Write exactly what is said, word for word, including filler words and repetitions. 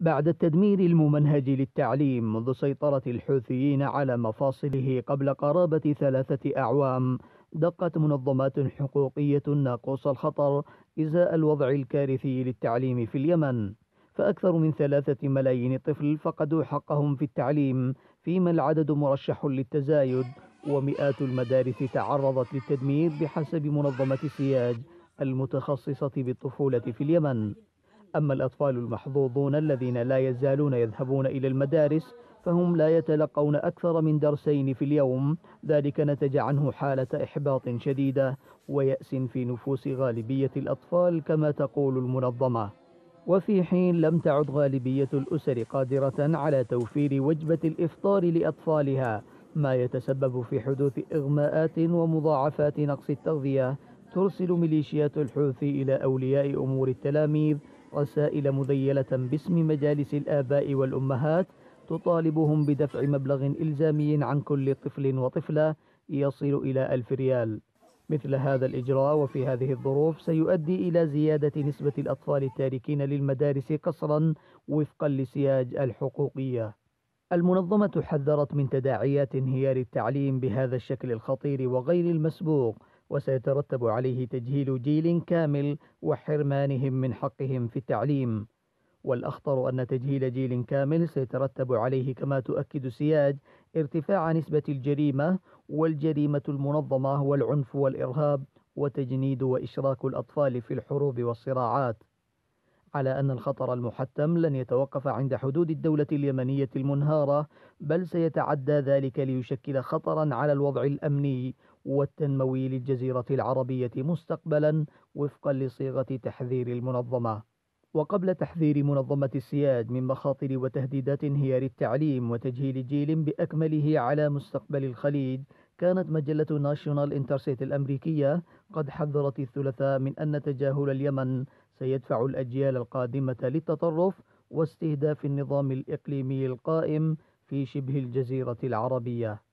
بعد التدمير الممنهج للتعليم منذ سيطرة الحوثيين على مفاصله قبل قرابة ثلاثة أعوام، دقت منظمات حقوقية ناقوس الخطر إزاء الوضع الكارثي للتعليم في اليمن. فأكثر من ثلاثة ملايين طفل فقدوا حقهم في التعليم، فيما العدد مرشح للتزايد، ومئات المدارس تعرضت للتدمير بحسب منظمة سياج المتخصصة بالطفولة في اليمن. أما الأطفال المحظوظون الذين لا يزالون يذهبون إلى المدارس فهم لا يتلقون أكثر من درسين في اليوم، ذلك نتج عنه حالة إحباط شديدة ويأس في نفوس غالبية الأطفال كما تقول المنظمة. وفي حين لم تعد غالبية الأسر قادرة على توفير وجبة الإفطار لأطفالها، ما يتسبب في حدوث إغماءات ومضاعفات نقص التغذية، ترسل ميليشيات الحوثي إلى أولياء أمور التلاميذ رسائل مذيلة باسم مجالس الآباء والأمهات تطالبهم بدفع مبلغ إلزامي عن كل طفل وطفلة يصل إلى ألف ريال. مثل هذا الإجراء وفي هذه الظروف سيؤدي إلى زيادة نسبة الأطفال التاركين للمدارس قسرا وفقا لسياج الحقوقية. المنظمة حذرت من تداعيات انهيار التعليم بهذا الشكل الخطير وغير المسبوق، وسيترتب عليه تجهيل جيل كامل وحرمانهم من حقهم في التعليم. والأخطر أن تجهيل جيل كامل سيترتب عليه كما تؤكد سياج ارتفاع نسبة الجريمة والجريمة المنظمة والعنف والإرهاب وتجنيد وإشراك الأطفال في الحروب والصراعات. على أن الخطر المحتم لن يتوقف عند حدود الدولة اليمنية المنهارة، بل سيتعدى ذلك ليشكل خطرا على الوضع الأمني والتنموي للجزيرة العربية مستقبلا وفقا لصيغة تحذير المنظمة. وقبل تحذير منظمة السياج من مخاطر وتهديدات انهيار التعليم وتجهيل جيل بأكمله على مستقبل الخليج، كانت مجلة ناشونال انترسيت الأمريكية قد حذرت الثلاثاء من أن تجاهل اليمن سيدفع الأجيال القادمة للتطرف واستهداف النظام الإقليمي القائم في شبه الجزيرة العربية.